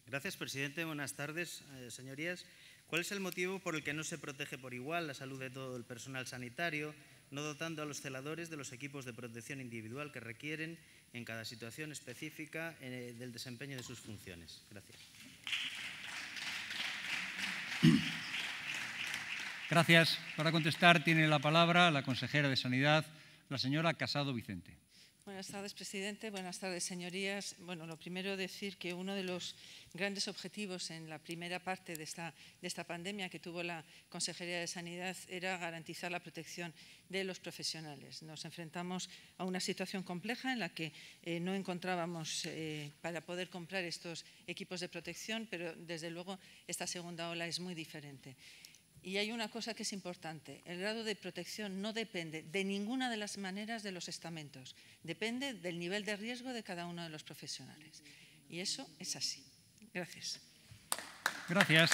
Gracias, presidente. Buenas tardes, señorías. ¿Cuál es el motivo por el que no se protege por igual la salud de todo el personal sanitario, no dotando a los celadores de los equipos de protección individual que requieren en cada situación específica del desempeño de sus funciones? Gracias. Gracias. Para contestar tiene la palabra la consejera de Sanidad, la señora Casado Vicente. Buenas tardes, presidente. Buenas tardes, señorías. Bueno, lo primero decir que uno de los grandes objetivos en la primera parte de esta pandemia que tuvo la Consejería de Sanidad era garantizar la protección de los profesionales. Nos enfrentamos a una situación compleja en la que no encontrábamos para poder comprar estos equipos de protección, pero desde luego esta segunda ola es muy diferente. Y hay una cosa que es importante, el grado de protección no depende de ninguna de las maneras de los estamentos, depende del nivel de riesgo de cada uno de los profesionales. Y eso es así. Gracias. Gracias.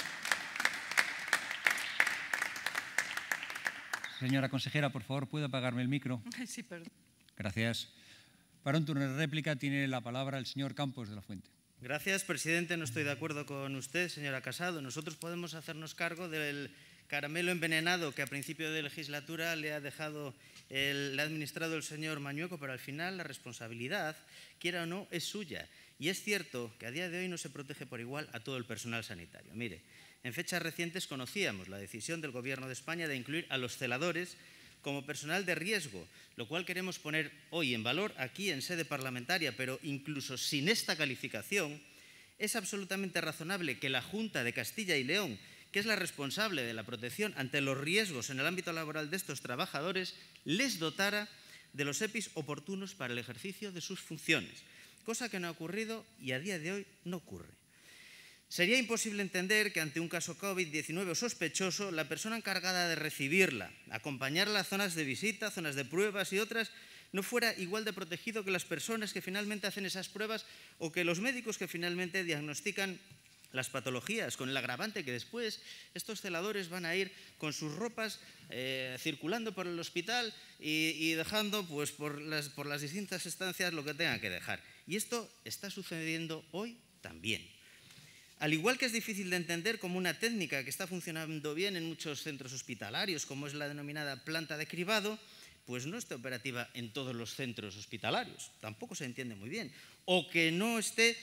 Señora consejera, por favor, ¿puede apagarme el micro? Sí, perdón. Gracias. Para un turno de réplica tiene la palabra el señor Campos de la Fuente. Gracias, presidente. No estoy de acuerdo con usted, señora Casado. Nosotros podemos hacernos cargo del caramelo envenenado que a principio de legislatura le ha administrado el señor Mañueco, pero al final la responsabilidad, quiera o no, es suya. Y es cierto que a día de hoy no se protege por igual a todo el personal sanitario. Mire, en fechas recientes conocíamos la decisión del Gobierno de España de incluir a los celadores como personal de riesgo, lo cual queremos poner hoy en valor aquí en sede parlamentaria, pero incluso sin esta calificación, es absolutamente razonable que la Junta de Castilla y León, que es la responsable de la protección ante los riesgos en el ámbito laboral de estos trabajadores, les dotara de los EPIs oportunos para el ejercicio de sus funciones, cosa que no ha ocurrido y a día de hoy no ocurre. Sería imposible entender que ante un caso COVID-19 o sospechoso, la persona encargada de recibirla, acompañarla a zonas de visita, zonas de pruebas y otras, no fuera igual de protegido que las personas que finalmente hacen esas pruebas o que los médicos que finalmente diagnostican las patologías, con el agravante que después estos celadores van a ir con sus ropas circulando por el hospital y dejando pues, por las distintas estancias lo que tengan que dejar. Y esto está sucediendo hoy también. Al igual que es difícil de entender como una técnica que está funcionando bien en muchos centros hospitalarios, como es la denominada planta de cribado, pues no esté operativa en todos los centros hospitalarios, tampoco se entiende muy bien, o que esté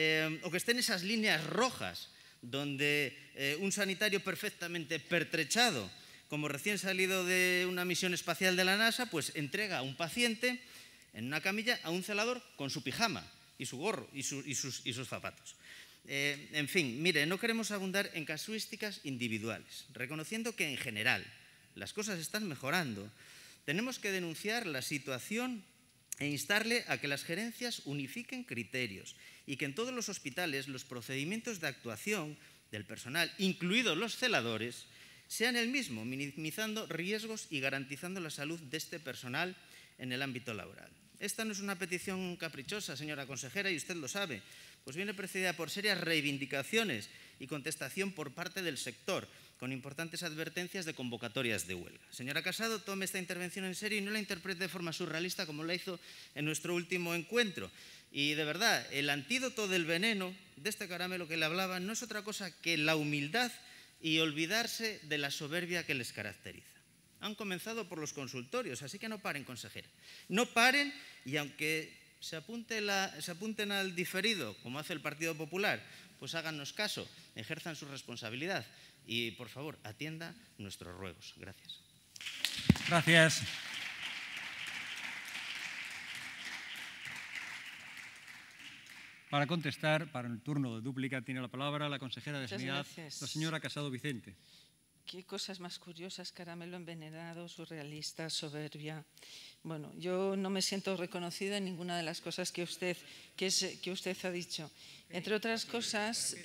en esas líneas rojas donde un sanitario perfectamente pertrechado, como recién salido de una misión espacial de la NASA, pues entrega a un paciente en una camilla a un celador con su pijama y su gorro y sus zapatos. En fin, mire, no queremos abundar en casuísticas individuales, reconociendo que en general las cosas están mejorando. Tenemos que denunciar la situación e instarle a que las gerencias unifiquen criterios y que en todos los hospitales los procedimientos de actuación del personal, incluidos los celadores, sean el mismo, minimizando riesgos y garantizando la salud de este personal en el ámbito laboral. Esta no es una petición caprichosa, señora consejera, y usted lo sabe, pues viene precedida por serias reivindicaciones y contestación por parte del sector, con importantes advertencias de convocatorias de huelga. Señora Casado, tome esta intervención en serio y no la interprete de forma surrealista como la hizo en nuestro último encuentro. Y de verdad, el antídoto del veneno de este caramelo que le hablaba no es otra cosa que la humildad y olvidarse de la soberbia que les caracteriza. Han comenzado por los consultorios, así que no paren, consejera. No paren y aunque se apunten al diferido, como hace el Partido Popular, pues háganos caso, ejerzan su responsabilidad y, por favor, atienda nuestros ruegos. Gracias. Gracias. Para contestar, para el turno de dúplica, tiene la palabra la consejera de Sanidad, la señora Casado Vicente. Qué cosas más curiosas, caramelo envenenado, surrealista, soberbia. Bueno, yo no me siento reconocida en ninguna de las cosas que usted ha dicho. Entre otras cosas...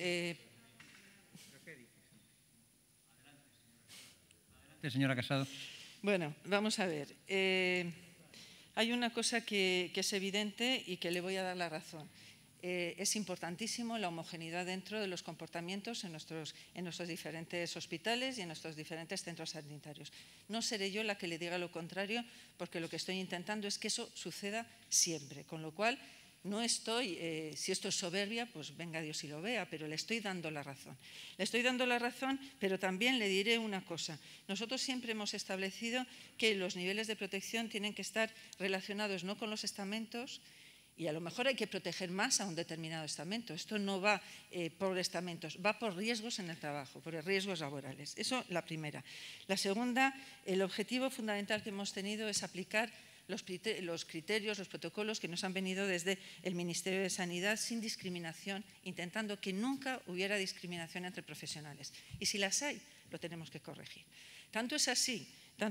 Señora Casado. Bueno, vamos a ver. Hay una cosa que es evidente y que le voy a dar la razón. Es importantísimo la homogeneidad dentro de los comportamientos en nuestros diferentes hospitales y en nuestros diferentes centros sanitarios. No seré yo la que le diga lo contrario, porque lo que estoy intentando es que eso suceda siempre, con lo cual no estoy, si esto es soberbia, pues venga Dios y lo vea, pero le estoy dando la razón. Le estoy dando la razón, pero también le diré una cosa. Nosotros siempre hemos establecido que los niveles de protección tienen que estar relacionados no con los estamentos, y a lo mejor hay que proteger más a un determinado estamento. Esto no va por estamentos, va por riesgos en el trabajo, por riesgos laborales. Eso la primera. La segunda, el objetivo fundamental que hemos tenido es aplicar los criterios, los protocolos que nos han venido desde el Ministerio de Sanidad sin discriminación, intentando que nunca hubiera discriminación entre profesionales. Y si las hay, lo tenemos que corregir. Tanto es así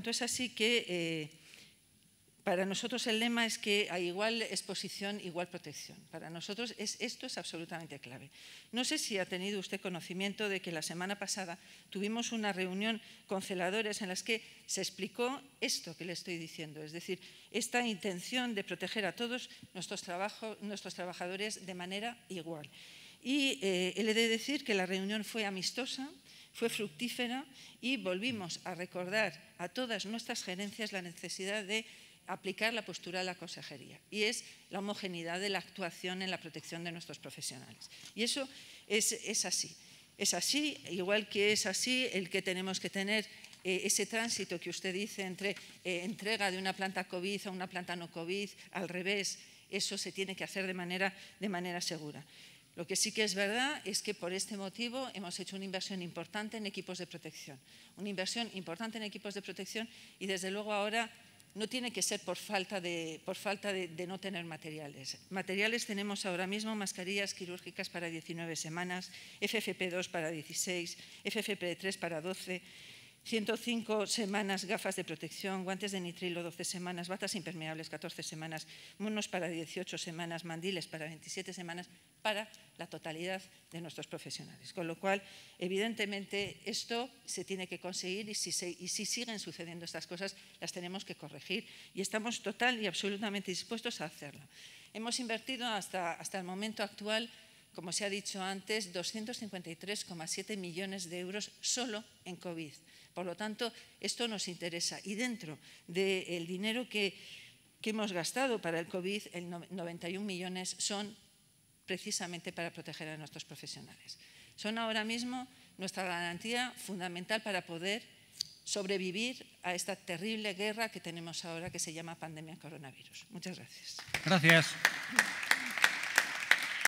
que para nosotros el lema es que a igual exposición, igual protección. Para nosotros esto es absolutamente clave. No sé si ha tenido usted conocimiento de que la semana pasada tuvimos una reunión con celadores en las que se explicó esto que le estoy diciendo, es decir, esta intención de proteger a todos nuestros trabajadores de manera igual. Y he de decir que la reunión fue amistosa, fue fructífera y volvimos a recordar a todas nuestras gerencias la necesidad de aplicar la postura de la consejería, y es la homogeneidad de la actuación en la protección de nuestros profesionales. Y eso es así. Es así, igual que es así el que tenemos que tener ese tránsito que usted dice entre entrega de una planta COVID a una planta no COVID, al revés, eso se tiene que hacer de manera segura. Lo que sí que es verdad es que por este motivo hemos hecho una inversión importante en equipos de protección. Una inversión importante en equipos de protección y desde luego ahora no tiene que ser por falta de no tener materiales. Materiales tenemos ahora mismo: mascarillas quirúrgicas para 19 semanas, FFP2 para 16, FFP3 para 12, 105 semanas gafas de protección, guantes de nitrilo 12 semanas, batas impermeables 14 semanas, monos para 18 semanas, mandiles para 27 semanas, para la totalidad de nuestros profesionales. Con lo cual, evidentemente, esto se tiene que conseguir y si siguen sucediendo estas cosas, las tenemos que corregir y estamos total y absolutamente dispuestos a hacerlo. Hemos invertido hasta el momento actual, como se ha dicho antes, 253,7 millones de euros solo en COVID. Por lo tanto, esto nos interesa y dentro del dinero que hemos gastado para el COVID, el 91 millones son precisamente para proteger a nuestros profesionales. Son ahora mismo nuestra garantía fundamental para poder sobrevivir a esta terrible guerra que tenemos ahora que se llama pandemia coronavirus. Muchas gracias. Gracias.